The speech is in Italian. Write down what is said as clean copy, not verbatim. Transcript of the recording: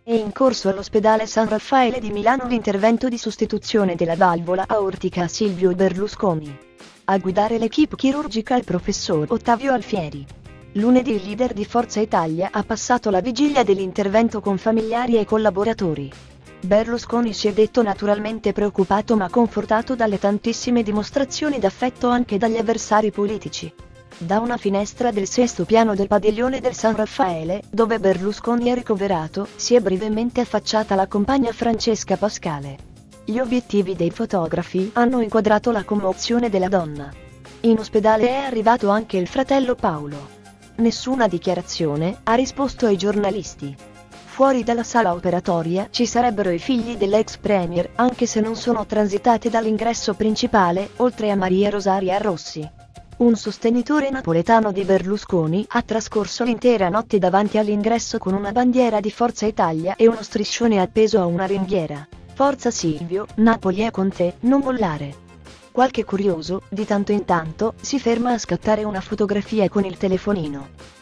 È in corso all'ospedale San Raffaele di Milano l'intervento di sostituzione della valvola aortica a Silvio Berlusconi. A guidare l'equipe chirurgica il professor Ottavio Alfieri. Lunedì il leader di Forza Italia ha passato la vigilia dell'intervento con familiari e collaboratori. Berlusconi si è detto naturalmente preoccupato ma confortato dalle tantissime dimostrazioni d'affetto anche dagli avversari politici. Da una finestra del sesto piano del padiglione del San Raffaele, dove Berlusconi è ricoverato, si è brevemente affacciata la compagna Francesca Pascale. Gli obiettivi dei fotografi hanno inquadrato la commozione della donna. In ospedale è arrivato anche il fratello Paolo. Nessuna dichiarazione ha risposto ai giornalisti. Fuori dalla sala operatoria ci sarebbero i figli dell'ex premier, anche se non sono transitati dall'ingresso principale, oltre a Maria Rosaria Rossi. Un sostenitore napoletano di Berlusconi ha trascorso l'intera notte davanti all'ingresso con una bandiera di Forza Italia e uno striscione appeso a una ringhiera. Forza Silvio, Napoli è con te, non mollare. Qualche curioso, di tanto in tanto, si ferma a scattare una fotografia con il telefonino.